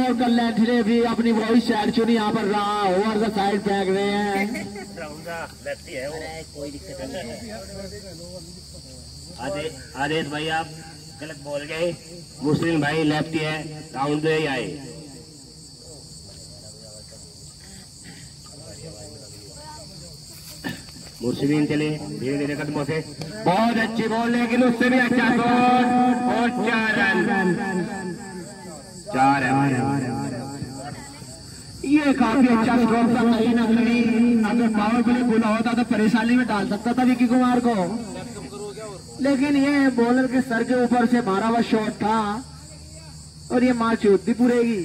और कल्याण ने भी अपनी वही साइड चुनी, यहाँ पर रहा ओवर द साइड फेंक रहे हैं। कोई दिक्कत नहीं है। आदेश भाई आप गलत बोल गए, मुस्लिम भाई लेफ्टी है, राउंड दे ही आए। मुस्लिम चले धीरे धीरे कदमों से, बहुत अच्छी बॉल लेकिन उससे भी अच्छा शॉट और 4 रन। ये काफी अच्छा स्ट्रोक था, कहीं ना कहीं अगर पावर प्ले खुला होता तो परेशानी में डाल सकता था विकी कुमार को, लेकिन ये बॉलर के सर के ऊपर से मारा हुआ शॉट था और ये मार चौथी पूरेगी।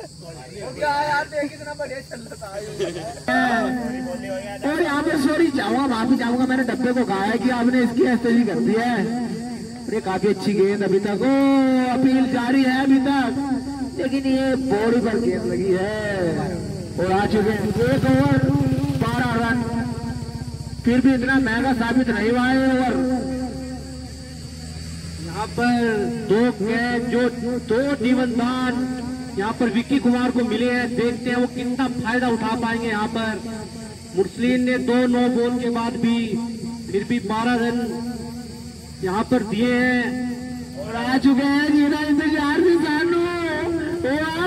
और यहाँ पे सॉरी चाहूंगा, माफी चाहूंगा, मैंने डब्बे को कहा है कि आपने इसकी एस्टेजी कर दी है। ये काफी अच्छी गेंद अभी तक, ओ अपील जारी है अभी तक, लेकिन ये बॉडी पर गेंद लगी है और आ चुके हैं 1 ओवर 12 रन। फिर भी इतना महंगा साबित नहीं हुआ है ओवर। यहाँ पर 2 कैच जो 2 जीवनदान यहाँ पर विक्की कुमार को मिले हैं, देखते हैं वो कितना फायदा उठा पाएंगे। यहाँ पर मुरसलीन ने 2 नो बॉल के बाद भी फिर भी 12 रन यहाँ पर दिए हैं और आ चुके हैं जीना इंतजार भी जानू, वो आ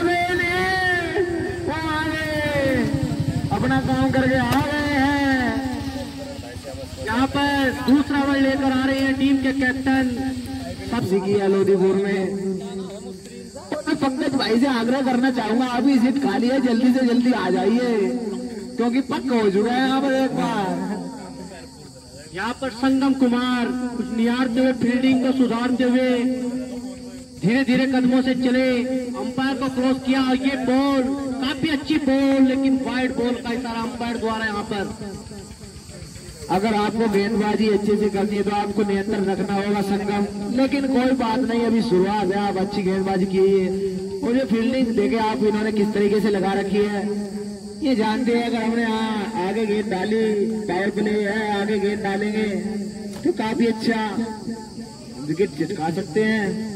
गए अपना काम करके आ गए हैं। यहाँ पर दूसरा ओवर लेकर आ रहे हैं टीम के कैप्टन सब सीखी है लोधीपुर में। पंकज भाई से आग्रह करना चाहूंगा, अभी सीट खाली है, जल्दी से जल्दी आ जाइए क्योंकि पक्का हो चुका है यहाँ पर एक बार। यहाँ पर संगम कुमार कुछ निहारते हुए फील्डिंग को सुधारते हुए धीरे धीरे कदमों से चले, अंपायर को क्रॉस किया। ये बॉल काफी अच्छी बॉल, लेकिन वाइड बॉल का इशारा अंपायर द्वारा। यहाँ पर अगर आपको गेंदबाजी अच्छे से करनी है तो आपको नियंत्रण रखना होगा संगम, लेकिन कोई बात नहीं, अभी शुरुआत है, आप अच्छी गेंदबाजी की है। और ये फील्डिंग देखे आप इन्होंने किस तरीके से लगा रखी है, ये जानते हैं अगर हमने आगे गेंद डाली, पावर प्ले है, आगे गेंद डालेंगे तो काफी अच्छा विकेट चिटका सकते हैं।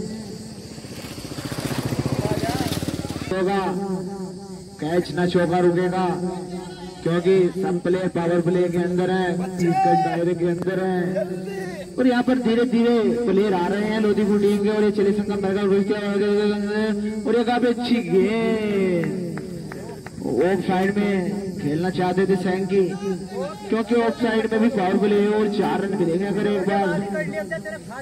होगा कैच ना चौका रुकेगा क्योंकि सब प्लेयर पावर प्ले के अंदर है, 30 गज दायरे के अंदर है। और यहाँ पर धीरे धीरे प्लेयर आ रहे हैं लोधीपुर टीम के और ये चले संगम और ये काफी अच्छी गेंद ऑफ साइड में खेलना चाहते थे सैंकी, क्योंकि ऑफ साइड में भी पावर प्ले है और 4 रन मिलेंगे अगर एक बार।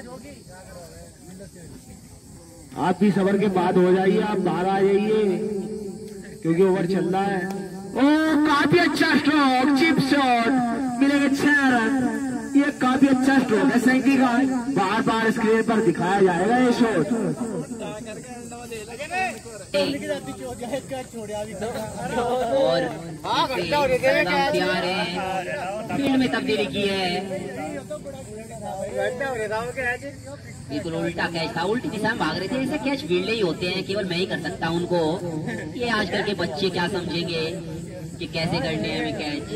आप भी सबर के बाद हो जाइए, आप बाहर आ जाइए क्योंकि ओवर चल रहा है। ओ काफी अच्छा स्ट्रोक, चिप शॉट मिलेगा 6 रन। ये काफी अच्छा स्ट्रोक है सैंकी का, बार बार स्क्रीन पर दिखाया जाएगा ये शॉट। और फील्ड में तब्दीली की है, बिल्कुल उल्टा कैच था, उल्टी दिशा में भाग रहे थे। ऐसे कैच फील्ड ही होते हैं, केवल मैं ही कर सकता हूं उनको। ये आजकल के बच्चे क्या समझेंगे कि कैसे करने हैं कैच।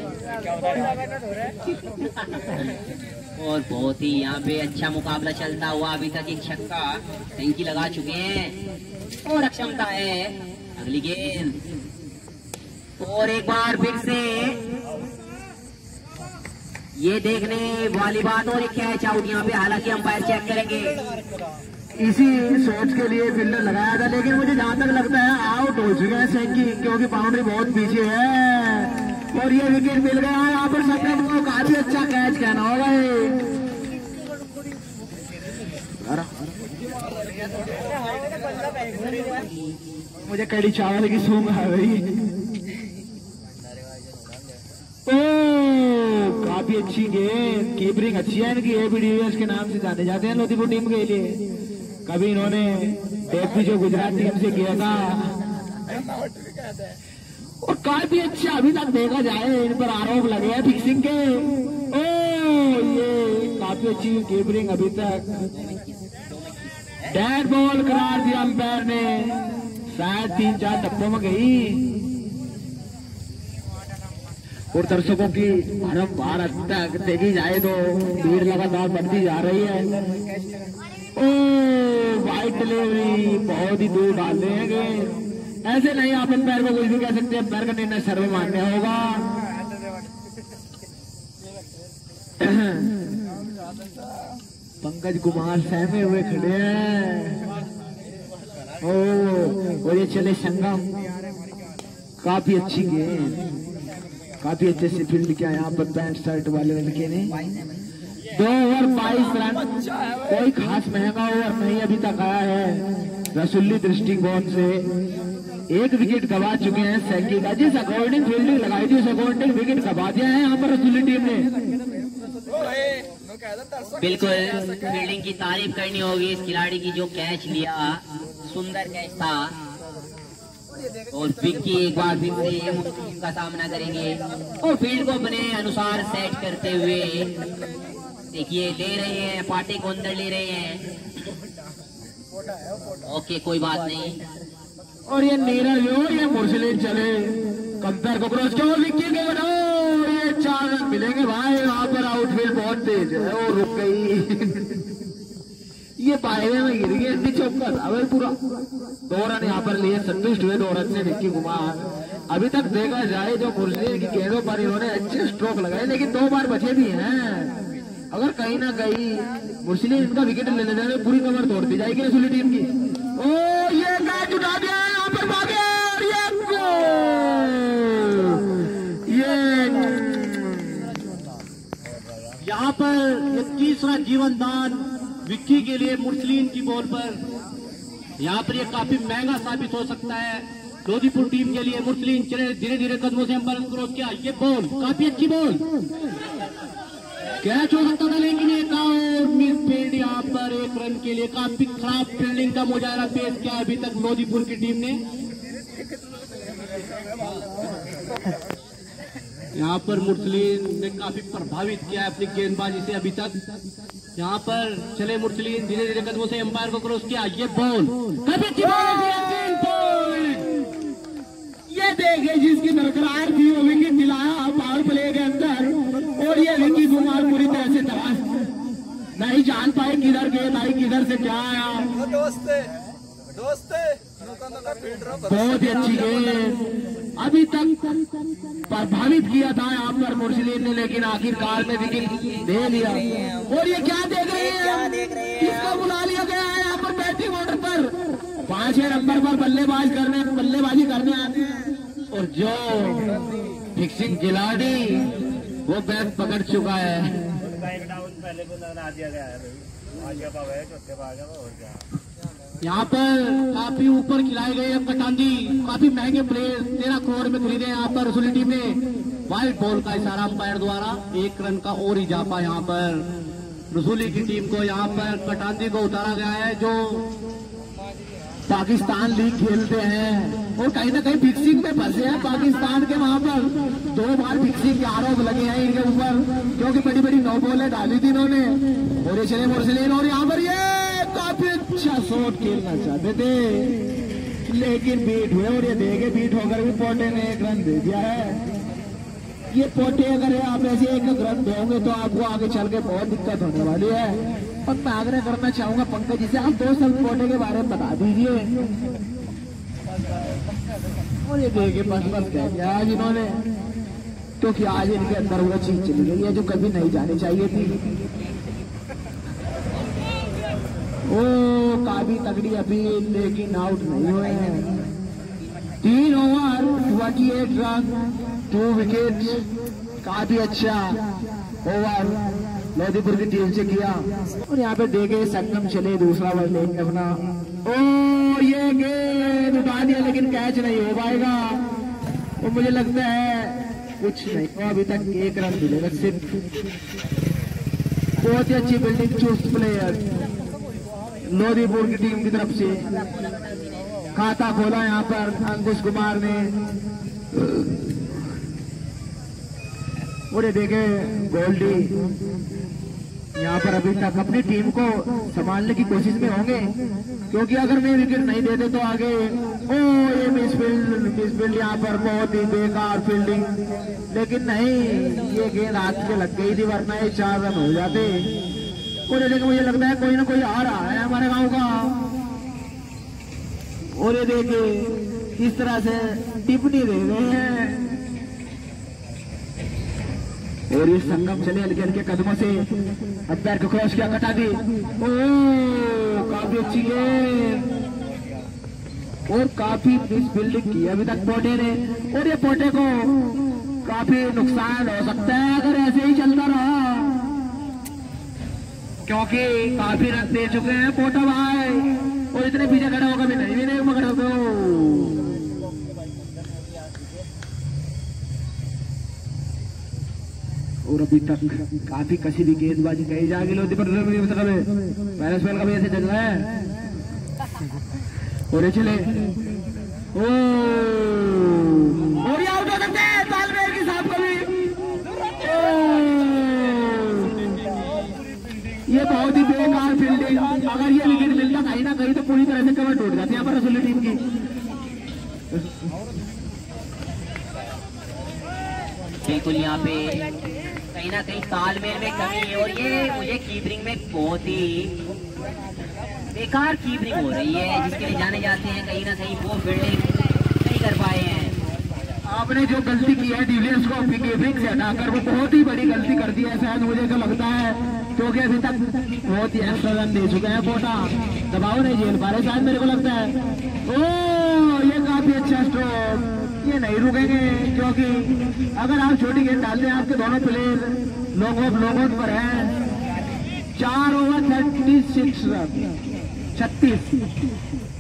और बहुत ही यहाँ पे अच्छा मुकाबला चलता हुआ अभी तक एक छक्का सैंकी लगा चुके हैं और अक्षमता है। अगली गेंद और एक बार फिर से ये देखने वाली बात, और एक कैच आउट यहाँ पे, हालांकि अंपायर चेक करेंगे। इसी शॉट के लिए फील्डर लगाया था, लेकिन मुझे जहां तक लगता है आउट हो चुके हैं सैंकी, क्योंकि बाउंड्री बहुत पीछे है और ये विकेट मिल गया है यहाँ पर संगम को। काफी अच्छा कैच कहना होगा ये। मुझे कड़ी चावल की सूंघ आ गई। काफी अच्छी गेंद, कीपरिंग अच्छी है इनकी, एबी डिविलियर्स के नाम से जाने जाते हैं लोधीपुर टीम के लिए। कभी इन्होंने डेब्यू जो गुजरात टीम से किया था और काफी अच्छा अभी तक देखा जाए इन पर आरोप लगे हैं फिक्सिंग के। ओ ये काफी अच्छी कीपरिंग अभी तक। डेड बॉल करार दिया अंपायर ने, शायद 3-4 डब्बों में गई और दर्शकों की बारंबार तक देखी जाए तो भीड़ लगातार बढ़ती जा रही है। ओ वाइड डिलीवरी बहुत ही दूर डाल देंगे, ऐसे नहीं आप अंपायर को कुछ भी कह सकते हैं, अंपायर का निर्णय सर्वमान्य होगा। पंकज कुमार सहमे हुए खड़े हैं। और ये चले संगम, काफी अच्छी गेंद, काफी अच्छे से फील्ड किया यहाँ पर पैंट शर्ट वाले लड़के ने। 2 ओवर 22 रन, कोई खास महंगा ओवर नहीं अभी तक आया है। रसूली दृष्टिकोण से 1 विकेट गवा चुके हैं सैकी का। जिस अकॉर्डिंग फील्डिंग लगाई थी उस अकॉर्डिंग विकेट गवा दिया है यहाँ पर रसूली टीम ने। बिल्कुल फील्डिंग की तारीफ करनी होगी इस खिलाड़ी की जो कैच लिया, सुंदर कैच था। और विक्की एक बार फिर से मुश्किल का सामना करेंगे और फील्ड को अपने अनुसार सेट करते हुए देखिए ले रहे हैं, पाटे को अंदर ले रहे हैं। ओके कोई बात नहीं। और ये नीरज और ये मुरसलीन चले कंपेयर को क्रॉस किया और विक्की के बनाओ, ये 4 रन मिलेंगे भाई। वहां पर आउटफील्ड बहुत तेज है और रुक गई। ये पायवे में गिर गई, इतनी चौका था भाई पूरा। 2 रन यहाँ पर लिए, संतुष्ट हुए 2 रन से विक्की कुमार। अभी तक देखा जाए जो मुरसलीन की गेंदों पर इन्होंने अच्छे स्ट्रोक लगाए, लेकिन 2 बार बचे भी हैं। अगर कहीं ना कहीं मुरसलीन इनका विकेट ले लेने में पूरी कमर तोड़ दी जाएगी रसूली टीम की। ओ ये कैच उठा दिया यहाँ पर भागे और ये यहाँ पर ये तीसरा जीवन दान विक्की के लिए मुरसलीन की बॉल पर। यहाँ पर ये काफी महंगा साबित हो सकता है लोधीपुर टीम के लिए। मुरसलीन चले धीरे धीरे कदमों से अंपायर क्रॉस किया, ये बॉल काफी अच्छी बॉल कैच हो सकता था, लेकिन एक और मिस फील्ड यहाँ पर 1 रन के लिए। काफी खराब फील्डिंग का मुजाहरा पेश किया अभी तक लोधीपुर की टीम ने। यहाँ पर मुरसलीन ने काफी प्रभावित किया अपनी गेंदबाजी से अभी तक। यहाँ पर चले मुरसलीन धीरे धीरे कदमों से अंपायर को क्रॉस किया, ये बॉल काफी अच्छी बॉल। ये देखे जिसकी बरकरार थी वो विकेट दिलाया पावर प्ले के अंदर। और ये विक्की कुमार पूरी तरह से तबाह नहीं जान पाए किधर गए भाई, किधर से क्या आया। बहुत ही अच्छी गेंद अभी तक प्रभावित किया था यहाँ पर मुरसलीन ने, लेकिन आखिरकार में विकेट दे लिया। और ये क्या देख रहे हैं, किसको बुला लिया गया है यहाँ पर बैटिंग ऑर्डर पर। 5वें नंबर पर बल्लेबाजी करने आते हैं और जो फिक्सिंग खिलाड़ी वो बैट पकड़ चुका है। यहाँ पर काफी ऊपर खिलाए गए कटांदी, काफी महंगे प्लेयर 13 करोड़ में खरीदे यहाँ पर रसूली टीम ने। वाइल्ड बॉल का इशारा अंपायर द्वारा 1 रन का और इजाफा यहाँ पर रसूली की टीम को। यहाँ पर कटांदी को उतारा गया है जो पाकिस्तान लीग खेलते हैं और कहीं ना कहीं फिक्सिंग में फंसे हैं पाकिस्तान के। वहां पर 2 बार फिक्सिंग के आरोप लगे हैं इनके ऊपर, क्योंकि बड़ी बड़ी 9 बॉलें डाली थी इन्होंने। और ये चले मुरसलीन और यहाँ पर ये काफी अच्छा शॉट खेलना चाहते थे लेकिन बीट हुए। और ये देखे बीट होकर भी पोटे ने 1 रन दे दिया है। ये पोटे अगर आप ऐसे 1 रन दोगे तो आपको आगे चल के बहुत दिक्कत होने वाली है। और मैं आग्रह करना चाहूंगा पंकज जी से, आप 2 शब्द पोटे के बारे में बता दीजिए। और ये देखे बस कह दिया आज इन्होंने, क्योंकि आज इनके अंदर वो चीज चली गई है जो कभी नहीं जानी चाहिए थी। ओ काफी तगड़ी अपील, लेकिन आउट नहीं हुए हैं। 3 ओवर 28 रन 2 विकेट, काफी अच्छा ओवर लोधीपुर की टीम से किया। और यहाँ पे देखे संगम चले दूसरा ओवर लेंगे अपना। ओ ये गेंद उठा दिया लेकिन कैच नहीं हो पाएगा। और मुझे लगता है कुछ नहीं, तो अभी तक 1 रन मिलेगा सिर्फ। बहुत ही अच्छी बिल्डिंग चुस्त प्लेयर लोधीपुर की टीम की तरफ से। खाता खोला यहाँ पर अंकुश कुमार ने। और ये देखे गोल्डी यहाँ पर अभी तक अपनी टीम को संभालने की कोशिश में होंगे, क्योंकि अगर मैं विकेट नहीं देते तो आगे। ओ ये मिसफील्ड यहाँ पर बहुत ही बेकार फील्डिंग, लेकिन नहीं ये गेंद हाथ में लग गई थी, वरना ये 4 रन हो जाते। और ये देखे मुझे लगता है कोई ना कोई आ रहा है हमारे गांव का। और ये देखे इस तरह से टिप्पणी दे रहे हैं। और ये संगम चले हल्के हल्के कदमों से, अंपायर को क्रॉस किया, कटा दी। ओ काफी अच्छी गेंद और काफी मिस फील्डिंग की अभी तक पोटे ने, और ये पोटे को काफी नुकसान हो सकता है अगर ऐसे ही चलता रहा, क्योंकि काफी रन दे चुके हैं पोटा भाई, और इतने पीछे खड़े होकर भी नहीं पकड़ सकते। और अभी तक काफी कसी भी गेंदबाजी कही जाएगी लोधी पर, पहले स्पेल का भी ऐसे चल रहा है। और चले और ये आउट हो सकते हैं तालमेल के साथ कभी। ये बहुत ही बेकार फील्डिंग, अगर ये विकेट मिलता कहीं ना कहीं तो पूरी तरह से कवर टूट जाती है पर रसूली टीम की। बिल्कुल यहाँ पे कहीं ना कहीं तालमेल में कमी है, और ये मुझे कीपरिंग में बहुत ही बेकार कीपरिंग हो रही है, जिसके लिए जाने जाते हैं कहीं ना कहीं वो फील्डिंग नहीं कर पाए हैं। आपने जो गलती की है डिविलियर्स को कीपरिंग से हटाकर, वो बहुत ही बड़ी गलती कर दी है शायद, मुझे तो लगता है, क्योंकि अभी तक बहुत ही एक्स्ट्रा रन दे चुके हैं पोटा, दबाव नहीं झेल पा रहे शायद मेरे को लगता है। ओ ये काफी अच्छा स्ट्रोक, ये नहीं रुकेंगे, क्योंकि अगर आप छोटी गेंद डालते हैं, आपके दोनों प्लेयर लोगों पर हैं। 4 ओवर 36 रन 36